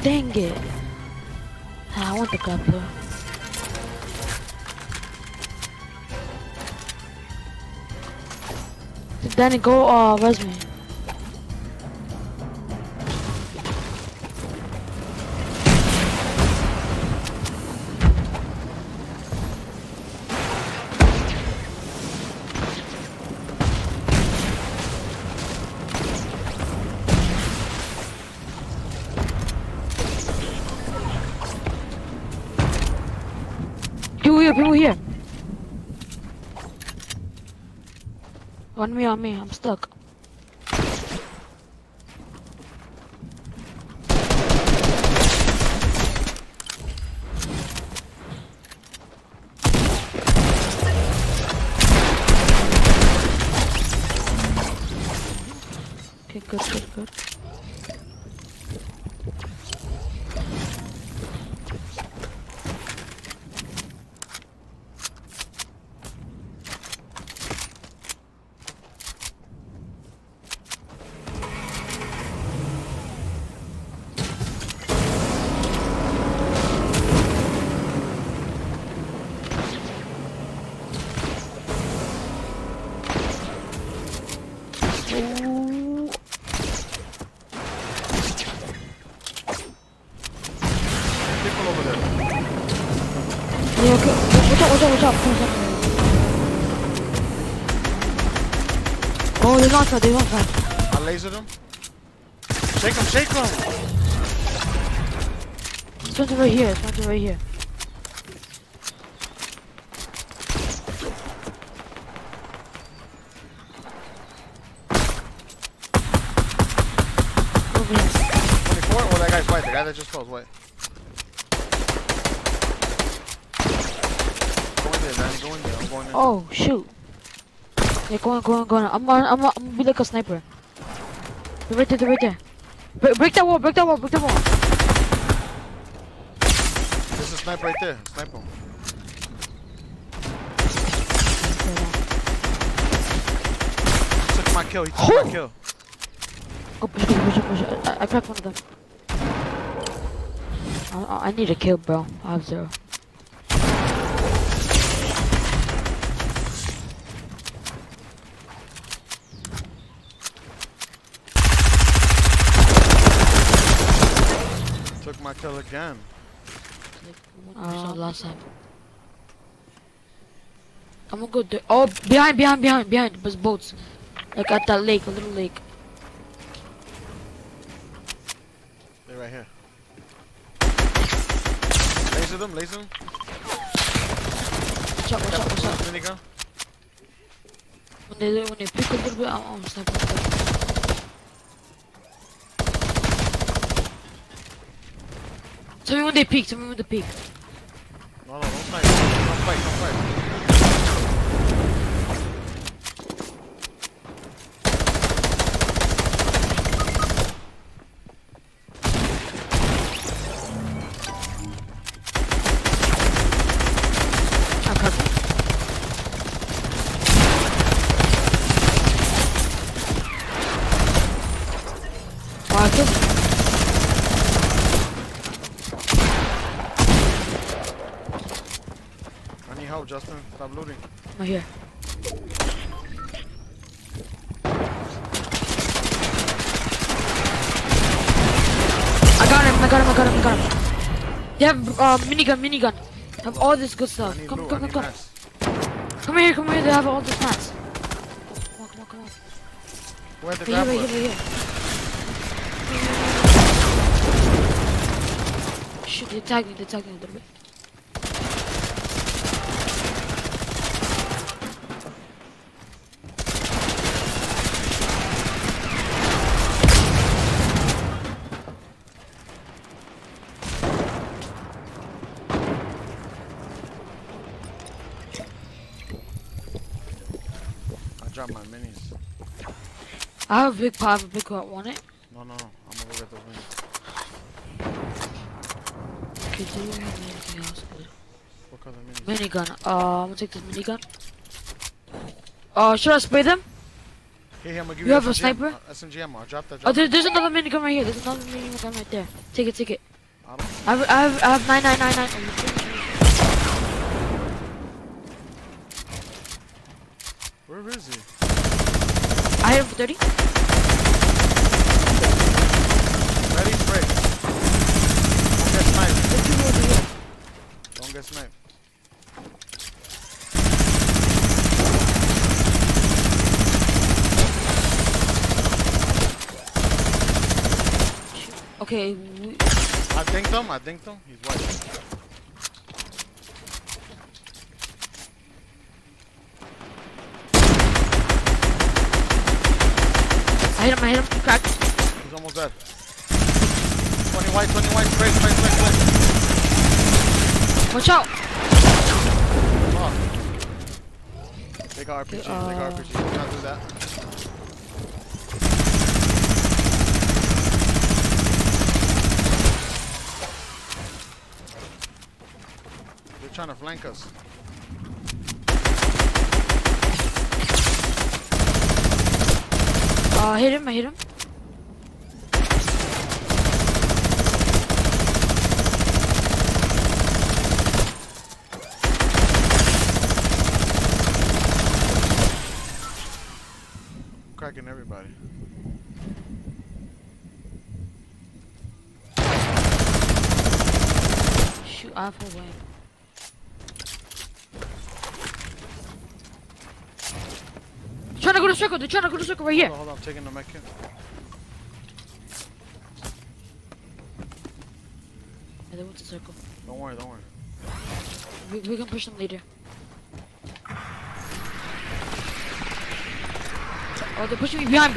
Dang it. I want the grappler. Danny, go res me. People here. On me, I'm stuck. Okay, good. Yeah, okay. Watch out. Oh, they're not fine. I lasered him. Shake him. Spencer right here. Over here. 24? Oh, that guy's white. The guy that just fell is white. Go in there. I'm going in. Oh, shoot. Yeah, go on. I'm gonna be like a sniper. They're right there. Break that wall. There's a sniper right there. Sniper him. He took my kill. Go push it. I cracked one of them. I need a kill, bro. I have 0. Took my kill again. Last time. I'm gonna go there. Oh, behind. There's boats. Like at that lake, a little lake. They're right here. Laser them. Watch out. Minigun. When they pick a little bit, I'm sniping. Tell me when they peek. No, don't fight. Don't fight. I cut them. I killed him. Help, Justin. Stop looting. I'm here. I got him. They have minigun. Have all this good stuff. Come. Come here. They have all this mats. Come on. Where's the Right grappler? here. Shoot, they tagged me a little bit. Drop my minis. I have a big pot, want it? No. I'm gonna go get those minis. Okay, do you have anything else? What color minis? Minigun. I'm gonna take this minigun. Should I spray them? Here, I'm gonna give You you have a sniper? SMG ammo. I'll drop that. Oh, there's another minigun right here. There's another minigun right there. Take it. I don't. I have 9999. Where is he? I hit him for 30. Ready, spray. Don't get sniped. There's two over here. Don't get sniped. Okay, I dinked him. I dinked him. He's white. I hit him, he cracked. He's almost dead. 20 white, spray. Watch out! Fuck. They got RPG, they got RPG. You cannot do that. They're trying to flank us. I hit him. Cracking everybody. Shoot, I have a way. Trying to go to circle, they're trying to go to circle right here. Hold on, I'm taking the mech kit. Yeah, they went to circle. Don't worry. We can push them later. Oh, they're pushing me behind.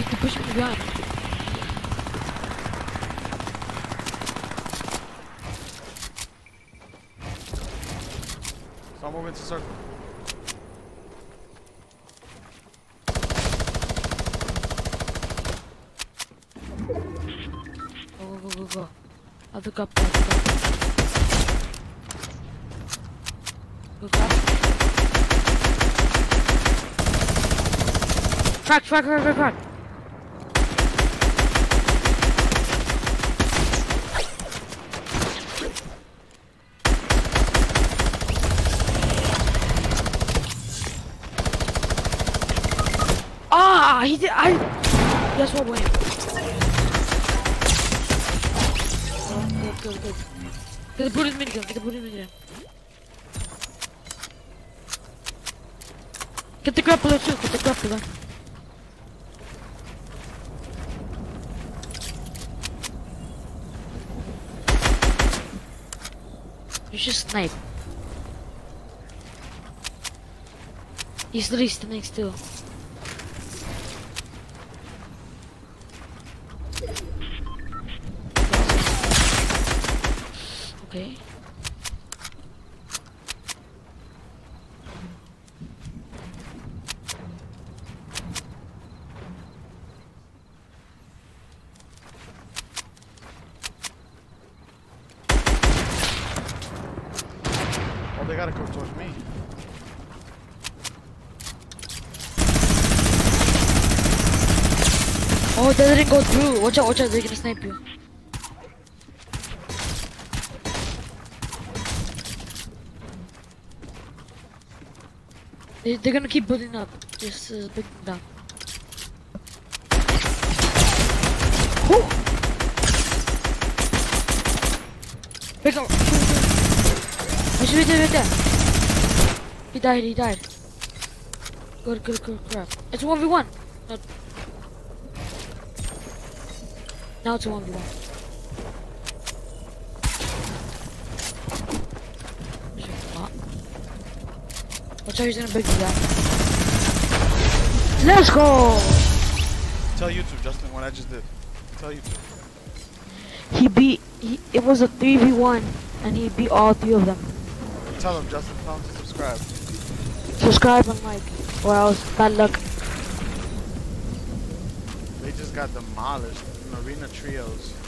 Start moving to circle. Go. I'll look up. Go. Crack. Ah, he did. Guess what, win. Good. Get the bullet minigun. Get the grappler too, You should snipe. He's literally standing still. Okay. Oh, they gotta come towards me. Oh, they didn't go through. Watch out, they're gonna snipe you. They're gonna keep building up. Just break them down. Woo! Pick up. I should be right there. He died. Good crap. It's 1v1. Now it's 1v1. Watch out, he's gonna break you down. Let's go! Tell YouTube, Justin, what I just did. Tell YouTube. It was a 3v1 and he beat all three of them. Tell him, Justin, tell him to subscribe. Subscribe and like, or else bad luck. They just got demolished in Arena Trios.